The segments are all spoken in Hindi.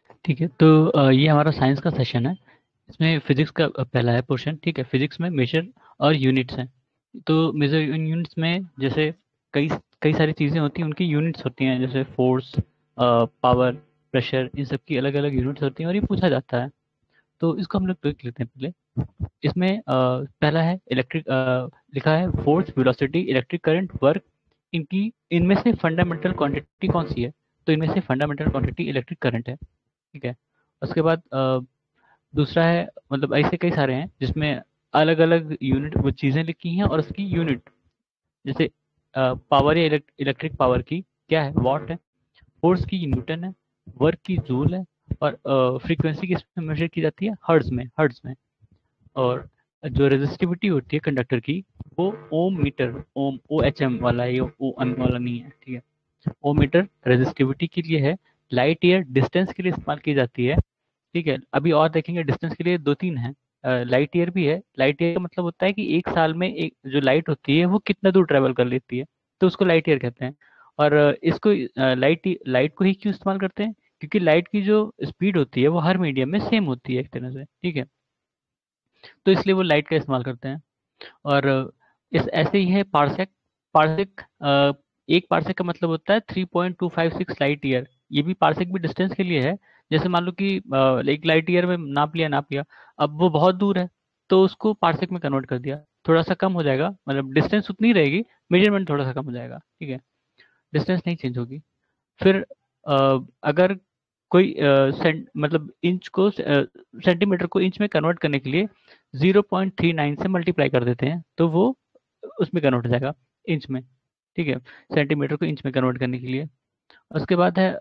ठीक है, तो ये हमारा साइंस का सेशन है। इसमें फिजिक्स का पहला है पोर्शन। ठीक है, फिजिक्स में मेजर और यूनिट्स हैं। तो मेजर यूनिट्स में जैसे कई कई सारी चीज़ें होती हैं, उनकी यूनिट्स होती हैं, जैसे फोर्स, पावर, प्रेशर, इन सब की अलग अलग यूनिट्स होती हैं और ये पूछा जाता है। तो इसको हम लोग देख लेते हैं पहले। इसमें पहला है इलेक्ट्रिक, लिखा है force, velocity, electric current, work. इनकी इनमें से फंडामेंटल क्वांटिटी कौन सी है? तो इनमें से फंडामेंटल क्वांटिटी इलेक्ट्रिक करंट है। ठीक है। उसके बाद दूसरा है, मतलब ऐसे कई सारे हैं जिसमें अलग अलग यूनिट वो चीज़ें लिखी हैं और उसकी यूनिट, जैसे पावर या इलेक्ट्रिक पावर की क्या है, वॉट है। फोर्स की न्यूटन है। वर्क की जूल है। और फ्रीक्वेंसी किसमें मेजर की जाती है? हर्ट्ज में। और जो रेजिस्टिविटी होती है कंडक्टर की, वो ohm meter, ohm O H M वाला है, ये ओ एम वाला नहीं है। ठीक है। ओम मीटर रेजिस्टिविटी के लिए है। लाइट ईयर डिस्टेंस के लिए इस्तेमाल की जाती है। ठीक है, अभी और देखेंगे डिस्टेंस के लिए दो तीन है। लाइट ईयर भी है। लाइट ईयर का मतलब होता है कि एक साल में एक जो लाइट होती है वो कितना दूर ट्रेवल कर लेती है, तो उसको लाइट ईयर कहते हैं। और इसको लाइट लाइट को ही क्यों इस्तेमाल करते हैं? क्योंकि लाइट की जो स्पीड होती है वो हर मीडियम में सेम होती है एक तरह से। ठीक है, तो इसलिए वो लाइट का इस्तेमाल करते हैं। और इस ऐसे ही है पार्सेक। पार्सेक, एक पार्सेक का मतलब होता है 3.256 लाइट ईयर। ये भी पार्सेक भी डिस्टेंस के लिए है। जैसे मान लो कि एक लाइट ईयर में नाप लिया, अब वो बहुत दूर है, तो उसको पार्सेक में कन्वर्ट कर दिया, थोड़ा सा कम हो जाएगा, मतलब डिस्टेंस उतनी रहेगी, मेजरमेंट थोड़ा सा कम हो जाएगा। ठीक है, डिस्टेंस नहीं चेंज होगी। फिर अगर कोई मतलब इंच को सेंटीमीटर को इंच में कन्वर्ट करने के लिए 0.39 से मल्टीप्लाई कर देते हैं, तो वो उसमें कन्वर्ट हो जाएगा, इंच में। ठीक है, सेंटीमीटर को इंच में कन्वर्ट करने के लिए। उसके बाद है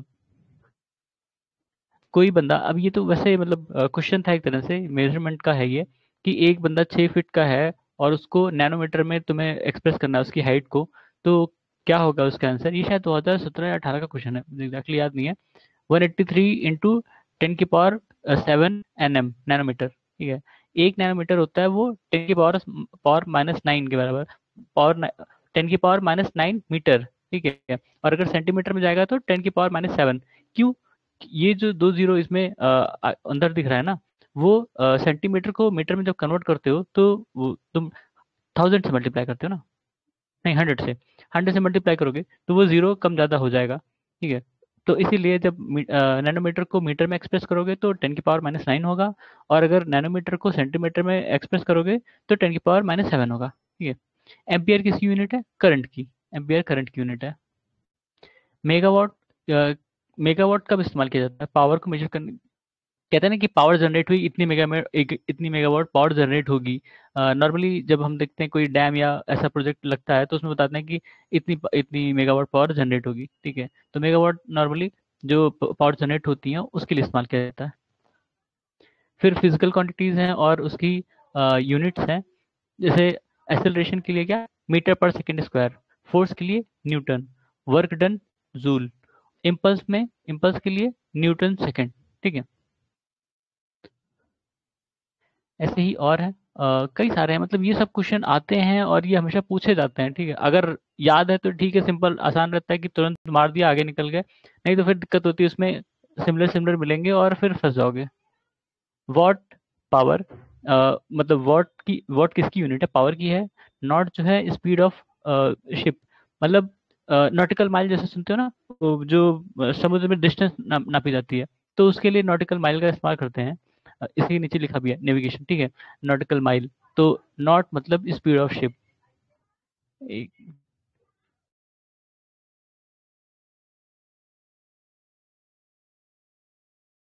कोई बंदा, अब ये तो वैसे मतलब क्वेश्चन था एक तरह से, मेजरमेंट का है ये, कि एक बंदा 6 फीट का है और उसको नैनोमीटर में तुम्हें एक्सप्रेस करना है उसकी हाइट को, तो क्या होगा उसका आंसर? ये शायद 2017 या 18 का क्वेश्चन है, मुझे एग्जैक्टली याद नहीं है। 183 इंटू 10⁻⁷ नैनोमीटर। ठीक है, एक नैनोमीटर होता है वो 10⁻⁻⁹ के बराबर, पावर 10⁻⁹ मीटर। ठीक है, और अगर सेंटीमीटर में जाएगा तो 10⁻⁷। क्यों? ये जो दो जीरो इसमें अंदर दिख रहा है ना, वो सेंटीमीटर को मीटर में जब कन्वर्ट करते हो तो वो तुम 1000 से मल्टीप्लाई करते हो ना, नहीं 100 से मल्टीप्लाई करोगे तो वो जीरो कम ज़्यादा हो जाएगा। ठीक है, तो इसीलिए जब नैनोमीटर को मीटर में एक्सप्रेस करोगे तो 10⁻⁹ होगा, और अगर नैनोमीटर को सेंटीमीटर में एक्सप्रेस करोगे तो 10⁻⁷ होगा। ठीक है। एम्पियर किसकी यूनिट है? करंट की। एम्पियर करंट की यूनिट है। मेगावाट, मेगावाट कब इस्तेमाल किया जाता है पावर को मेजर करने? कहते हैं ना कि पावर जनरेट हुई इतनी मेगा में, एक इतनी मेगावाट पावर जनरेट होगी। नॉर्मली जब हम देखते हैं कोई डैम या ऐसा प्रोजेक्ट लगता है तो उसमें बताते हैं कि इतनी इतनी मेगावाट पावर जनरेट होगी। ठीक है, तो मेगावाट नॉर्मली जो पावर जनरेट होती है उसके लिए इस्तेमाल किया जाता है। फिर फिजिकल क्वांटिटीज हैं और उसकी यूनिट्स हैं। जैसे एक्सेलरेशन के लिए क्या? मीटर पर सेकेंड स्क्वायर। फोर्स के लिए newton. Work done, joule. Impulse के लिए न्यूटन सेकेंड। ठीक है, ऐसे ही और है, कई सारे हैं, मतलब ये सब क्वेश्चन आते हैं और ये हमेशा पूछे जाते हैं। ठीक है, अगर याद है तो ठीक है, सिंपल आसान रहता है कि तुरंत मार दिया आगे निकल गए, नहीं तो फिर दिक्कत होती है उसमें, सिमिलर सिमिलर मिलेंगे और फिर फंस जाओगे। वॉट, पावर, मतलब वॉट किसकी यूनिट है? पावर की है। नॉट जो है स्पीड ऑफ शिप, मतलब नॉटिकल माइल जैसे सुनते हो ना, वो जो समुद्र में डिस्टेंस नापी जाती है, तो उसके लिए नॉटिकल माइल का इस्तेमाल करते हैं। इसी के नीचे लिखा भी है नेविगेशन। ठीक है, नॉटिकल माइल। तो नॉट मतलब स्पीड ऑफ शिप।